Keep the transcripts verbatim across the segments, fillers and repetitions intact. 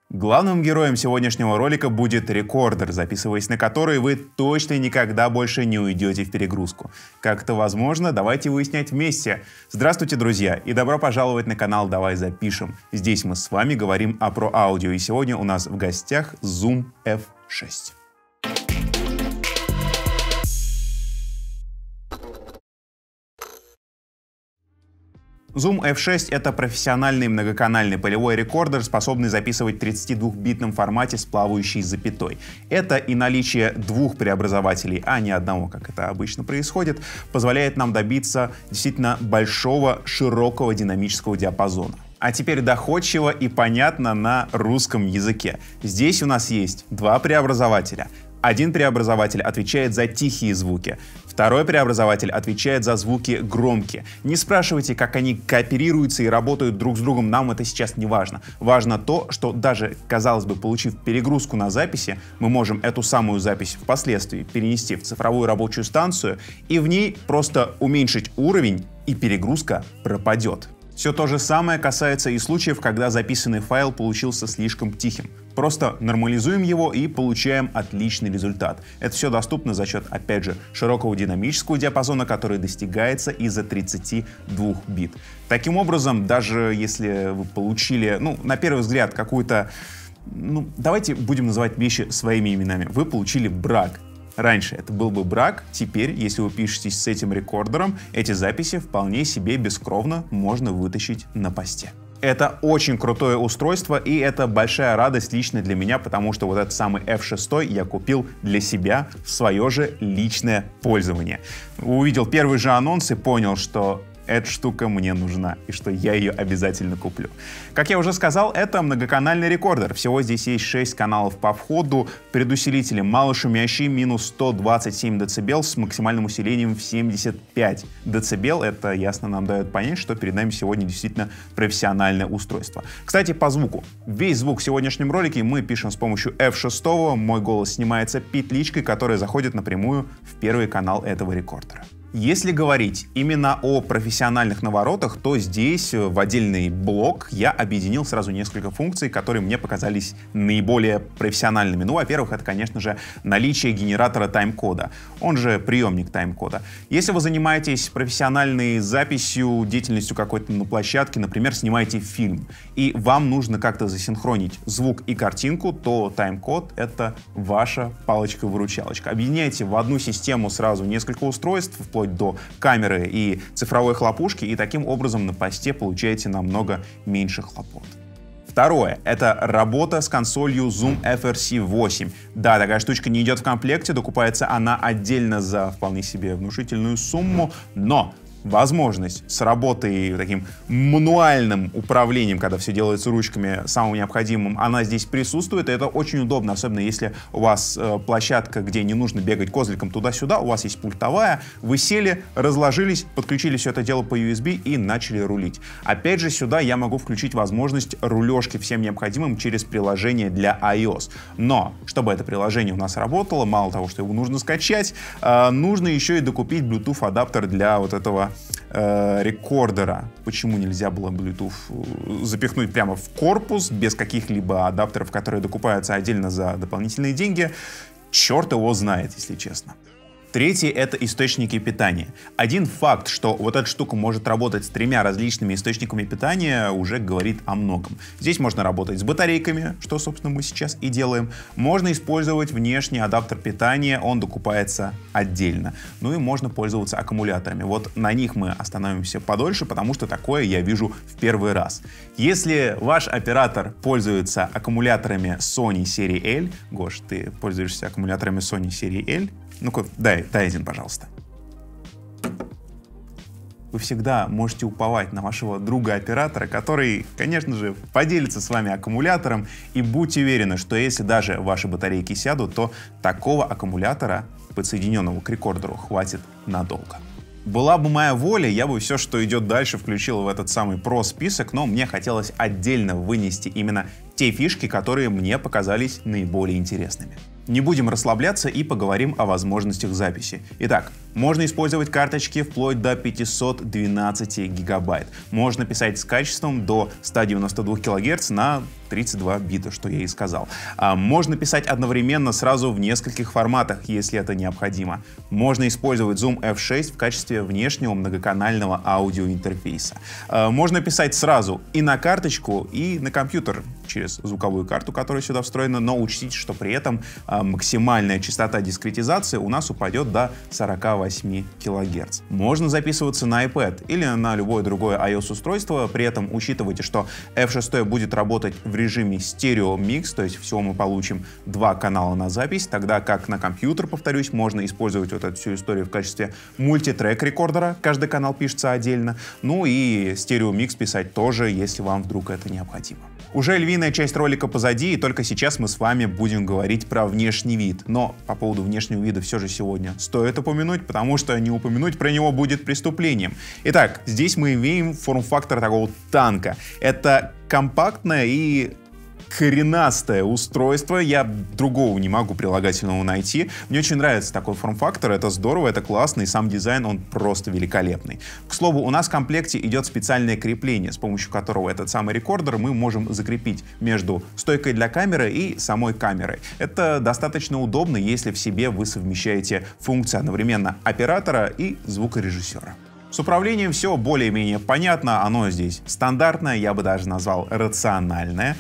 Главным героем сегодняшнего ролика будет рекордер, записываясь на который вы точно никогда больше не уйдете в перегрузку. Как это возможно, давайте выяснять вместе. Здравствуйте, друзья, и добро пожаловать на канал «Давай запишем». Здесь мы с вами говорим о про аудио, и сегодня у нас в гостях Zoom эф шесть. Zoom эф шесть — это профессиональный многоканальный полевой рекордер, способный записывать в тридцатидвухбитном формате с плавающей запятой. Это и наличие двух преобразователей, а не одного, как это обычно происходит, позволяет нам добиться действительно большого, широкого динамического диапазона. А теперь доходчиво и понятно на русском языке. Здесь у нас есть два преобразователя. Один преобразователь отвечает за тихие звуки, второй преобразователь отвечает за звуки громкие. Не спрашивайте, как они кооперируются и работают друг с другом, нам это сейчас не важно. Важно то, что даже, казалось бы, получив перегрузку на записи, мы можем эту самую запись впоследствии перенести в цифровую рабочую станцию и в ней просто уменьшить уровень, и перегрузка пропадет. Все то же самое касается и случаев, когда записанный файл получился слишком тихим. Просто нормализуем его и получаем отличный результат. Это все доступно за счет, опять же, широкого динамического диапазона, который достигается из-за тридцати двух бит. Таким образом, даже если вы получили, ну, на первый взгляд, какую-то, ну, давайте будем называть вещи своими именами. Вы получили брак. Раньше это был бы брак, теперь, если вы пишетесь с этим рекордером, эти записи вполне себе бескровно можно вытащить на посте. Это очень крутое устройство, и это большая радость лично для меня, потому что вот этот самый эф шесть я купил для себя в свое же личное пользование. Увидел первый же анонс и понял, что эта штука мне нужна, и что я ее обязательно куплю. Как я уже сказал, это многоканальный рекордер. Всего здесь есть шесть каналов по входу, предусилители малошумящий, минус сто двадцать семь децибел с максимальным усилением в семьдесят пять децибел. Это ясно нам дает понять, что перед нами сегодня действительно профессиональное устройство. Кстати, по звуку. Весь звук в сегодняшнем ролике мы пишем с помощью эф шесть. Мой голос снимается петличкой, которая заходит напрямую в первый канал этого рекордера. Если говорить именно о профессиональных наворотах, то здесь в отдельный блок я объединил сразу несколько функций, которые мне показались наиболее профессиональными. Ну, во-первых, это, конечно же, наличие генератора тайм-кода, он же приемник тайм-кода. Если вы занимаетесь профессиональной записью, деятельностью какой-то на площадке, например, снимаете фильм, и вам нужно как-то засинхронить звук и картинку, то тайм-код — это ваша палочка-выручалочка. Объединяйте в одну систему сразу несколько устройств, вплоть до камеры и цифровой хлопушки, и таким образом на посте получаете намного меньше хлопот. Второе — это работа с консолью Zoom эф эр си восемь. Да, такая штучка не идет в комплекте, докупается она отдельно за вполне себе внушительную сумму, но возможность с работой таким мануальным управлением, когда все делается ручками, самым необходимым, она здесь присутствует, и это очень удобно, особенно если у вас э, площадка, где не нужно бегать козликом туда-сюда, у вас есть пультовая, вы сели, разложились, подключили все это дело по ю эс би и начали рулить. Опять же, сюда я могу включить возможность рулежки всем необходимым через приложение для iOS. Но, чтобы это приложение у нас работало, мало того, что его нужно скачать, э, нужно еще и докупить Bluetooth адаптер для вот этого Э, рекордера. Почему нельзя было Bluetooth запихнуть прямо в корпус без каких-либо адаптеров, которые докупаются отдельно за дополнительные деньги? Черт его знает, если честно. Третье — это источники питания. Один факт, что вот эта штука может работать с тремя различными источниками питания, уже говорит о многом. Здесь можно работать с батарейками, что, собственно, мы сейчас и делаем. Можно использовать внешний адаптер питания, он докупается отдельно. Ну и можно пользоваться аккумуляторами. Вот на них мы остановимся подольше, потому что такое я вижу в первый раз. Если ваш оператор пользуется аккумуляторами Sony серии L, Гош, ты пользуешься аккумуляторами Sony серии L? Ну-ка, дай, дай один, пожалуйста. Вы всегда можете уповать на вашего друга-оператора, который, конечно же, поделится с вами аккумулятором, и будьте уверены, что если даже ваши батарейки сядут, то такого аккумулятора, подсоединенного к рекордеру, хватит надолго. Была бы моя воля, я бы все, что идет дальше, включил в этот самый про-список, но мне хотелось отдельно вынести именно те фишки, которые мне показались наиболее интересными. Не будем расслабляться и поговорим о возможностях записи. Итак, можно использовать карточки вплоть до пятисот двенадцати гигабайт. Можно писать с качеством до ста девяноста двух килогерц на тридцать два бита, что я и сказал. А можно писать одновременно сразу в нескольких форматах, если это необходимо. Можно использовать Zoom эф шесть в качестве внешнего многоканального аудиоинтерфейса. А можно писать сразу и на карточку, и на компьютер через звуковую карту, которая сюда встроена, но учтите, что при этом а, максимальная частота дискретизации у нас упадет до сорока восьми килогерц. Можно записываться на iPad или на любое другое iOS-устройство, при этом учитывайте, что эф шесть будет работать в режиме стереомикс, то есть всего мы получим два канала на запись, тогда как на компьютер, повторюсь, можно использовать вот эту всю историю в качестве мультитрек рекордера, каждый канал пишется отдельно, ну и стереомикс писать тоже, если вам вдруг это необходимо. Уже львиная часть ролика позади, и только сейчас мы с вами будем говорить про внешний вид. Но по поводу внешнего вида все же сегодня стоит упомянуть, потому что не упомянуть про него будет преступлением. Итак, здесь мы имеем форм-фактор такого танка. Это компактное и коренастое устройство, я другого не могу прилагательного найти. Мне очень нравится такой форм-фактор, это здорово, это классно, и сам дизайн, он просто великолепный. К слову, у нас в комплекте идет специальное крепление, с помощью которого этот самый рекордер мы можем закрепить между стойкой для камеры и самой камерой. Это достаточно удобно, если в себе вы совмещаете функции одновременно оператора и звукорежиссера. С управлением все более-менее понятно, оно здесь стандартное, я бы даже назвал рациональное.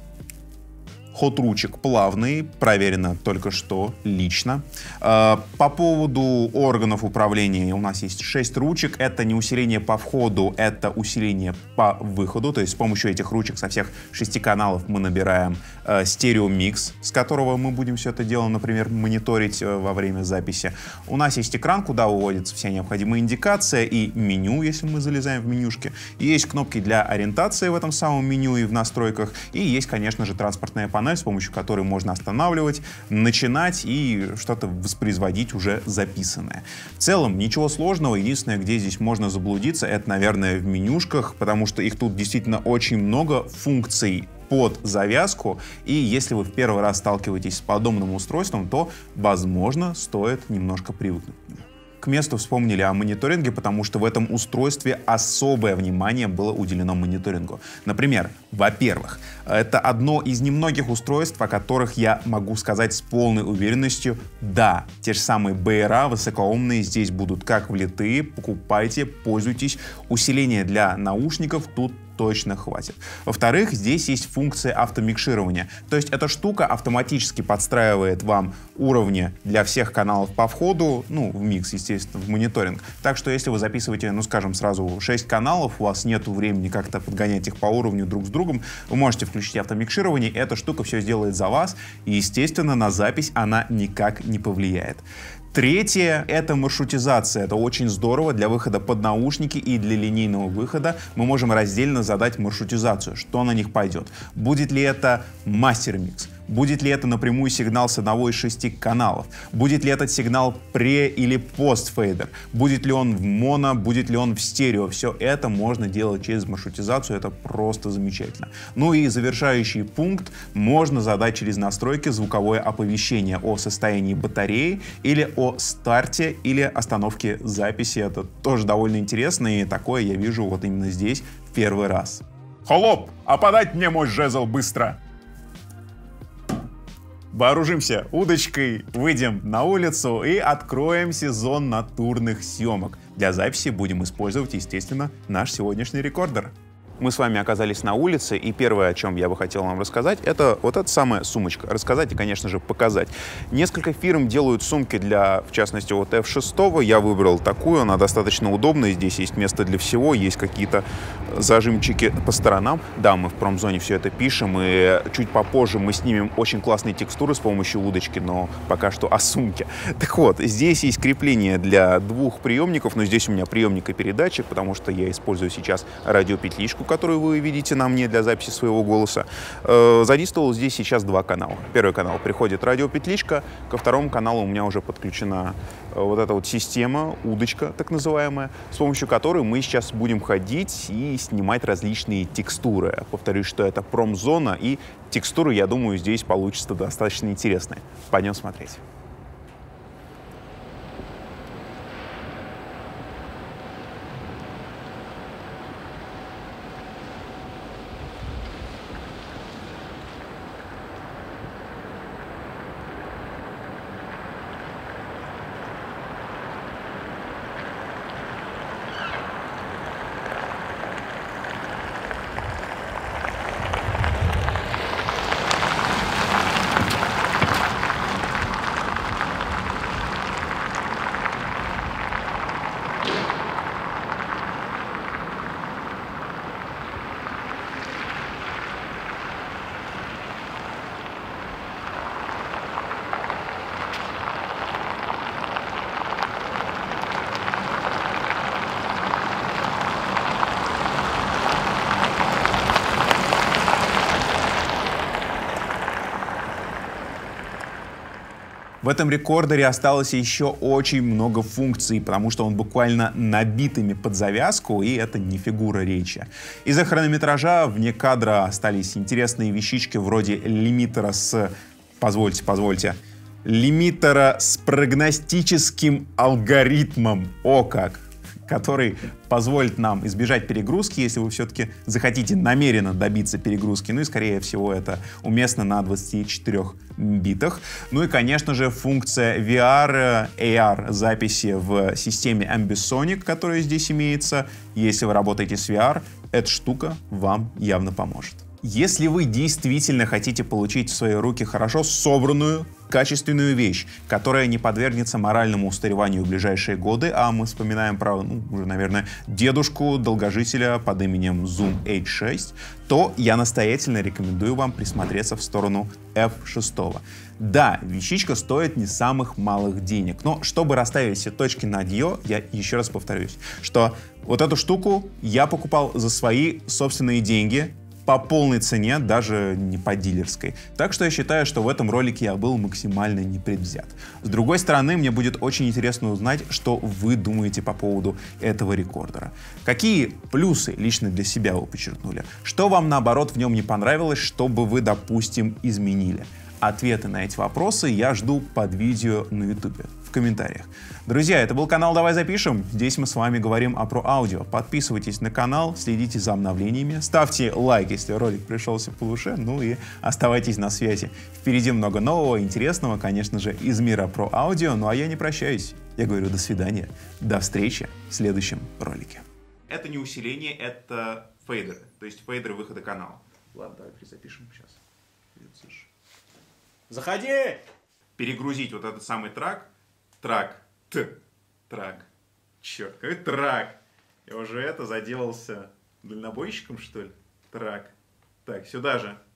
Ход ручек плавный, проверено только что лично. По поводу органов управления у нас есть шесть ручек. Это не усиление по входу, это усиление по выходу. То есть с помощью этих ручек со всех шести каналов мы набираем стереомикс, с которого мы будем все это дело, например, мониторить во время записи. У нас есть экран, куда выводится вся необходимая индикация и меню, если мы залезаем в менюшки. Есть кнопки для ориентации в этом самом меню и в настройках. И есть, конечно же, транспортная панель, с помощью которой можно останавливать, начинать и что-то воспроизводить уже записанное. В целом ничего сложного. Единственное, где здесь можно заблудиться, это, наверное, в менюшках, потому что их тут действительно очень много функций под завязку, и если вы в первый раз сталкиваетесь с подобным устройством, то, возможно, стоит немножко привыкнуть к нему. К месту вспомнили о мониторинге, потому что в этом устройстве особое внимание было уделено мониторингу. Например, во-первых, это одно из немногих устройств, о которых я могу сказать с полной уверенностью: да, те же самые бэ эр а высокоумные здесь будут как влитые, покупайте, пользуйтесь. Усиление для наушников тут точно хватит. Во-вторых, здесь есть функция автомикширования. То есть эта штука автоматически подстраивает вам уровни для всех каналов по входу, ну, в микс, естественно, в мониторинг. Так что если вы записываете, ну, скажем, сразу шесть каналов, у вас нет времени как-то подгонять их по уровню друг с другом, вы можете включить автомикширование, и эта штука все сделает за вас, и, естественно, на запись она никак не повлияет. Третье — это маршрутизация. Это очень здорово для выхода под наушники и для линейного выхода. Мы можем раздельно задать маршрутизацию, что на них пойдет. Будет ли это мастер-микс? Будет ли это напрямую сигнал с одного из шести каналов? Будет ли этот сигнал пре- или постфейдер? Будет ли он в моно, будет ли он в стерео? Все это можно делать через маршрутизацию, это просто замечательно. Ну и завершающий пункт: можно задать через настройки звуковое оповещение о состоянии батареи или о старте или остановке записи. Это тоже довольно интересно, и такое я вижу вот именно здесь в первый раз. Холоп, а подать мне мой жезл быстро! Вооружимся удочкой, выйдем на улицу и откроем сезон натурных съемок. Для записи будем использовать, естественно, наш сегодняшний рекордер. Мы с вами оказались на улице, и первое, о чем я бы хотел вам рассказать, это вот эта самая сумочка. Рассказать и, конечно же, показать. Несколько фирм делают сумки для, в частности, вот эф шесть. Я выбрал такую, она достаточно удобная. Здесь есть место для всего, есть какие-то зажимчики по сторонам. Да, мы в промзоне все это пишем, и чуть попозже мы снимем очень классные текстуры с помощью удочки, но пока что о сумке. Так вот, здесь есть крепление для двух приемников, но здесь у меня приемник и передатчик, потому что я использую сейчас радиопетличку, которую вы видите на мне для записи своего голоса. Э, задействовал здесь сейчас два канала. Первый канал приходит радиопетличка, ко второму каналу у меня уже подключена э, вот эта вот система, удочка так называемая, с помощью которой мы сейчас будем ходить и снимать различные текстуры. Повторюсь, что это промзона, и текстуры, я думаю, здесь получится достаточно интересные. Пойдем смотреть. В этом рекордере осталось еще очень много функций, потому что он буквально набитыми под завязку, и это не фигура речи. Из-за хронометража вне кадра остались интересные вещички вроде лимитера с... Позвольте, позвольте. Лимитера с прогностическим алгоритмом. О как! Который позволит нам избежать перегрузки, если вы все-таки захотите намеренно добиться перегрузки. Ну и, скорее всего, это уместно на двадцати четырёх битах. Ну и, конечно же, функция ви ар, эй ар записи в системе Ambisonic, которая здесь имеется. Если вы работаете с ви ар, эта штука вам явно поможет. Если вы действительно хотите получить в свои руки хорошо собранную, качественную вещь, которая не подвергнется моральному устареванию в ближайшие годы, а мы вспоминаем про, ну, уже, наверное, дедушку-долгожителя под именем Zoom эйч шесть, то я настоятельно рекомендую вам присмотреться в сторону эф шесть. Да, вещичка стоит не самых малых денег, но чтобы расставить все точки над «ё», я еще раз повторюсь, что вот эту штуку я покупал за свои собственные деньги, по полной цене, даже не по дилерской. Так что я считаю, что в этом ролике я был максимально непредвзят. С другой стороны, мне будет очень интересно узнать, что вы думаете по поводу этого рекордера. Какие плюсы лично для себя вы подчеркнули? Что вам, наоборот, в нем не понравилось, что бы вы, допустим, изменили? Ответы на эти вопросы я жду под видео на ютубе, в комментариях. Друзья, это был канал «Давай запишем». Здесь мы с вами говорим о про аудио. Подписывайтесь на канал, следите за обновлениями, ставьте лайк, если ролик пришелся по душе, ну и оставайтесь на связи. Впереди много нового, интересного, конечно же, из мира про аудио. Ну а я не прощаюсь. Я говорю до свидания, до встречи в следующем ролике. Это не усиление, это фейдеры, то есть фейдеры выхода канала. Ладно, давай перезапишем сейчас. Заходи! Перегрузить вот этот самый трак. Трак. Т. Трак. Черт, какой трак. Я уже это заделался дальнобойщиком, что ли? Трак. Так, сюда же.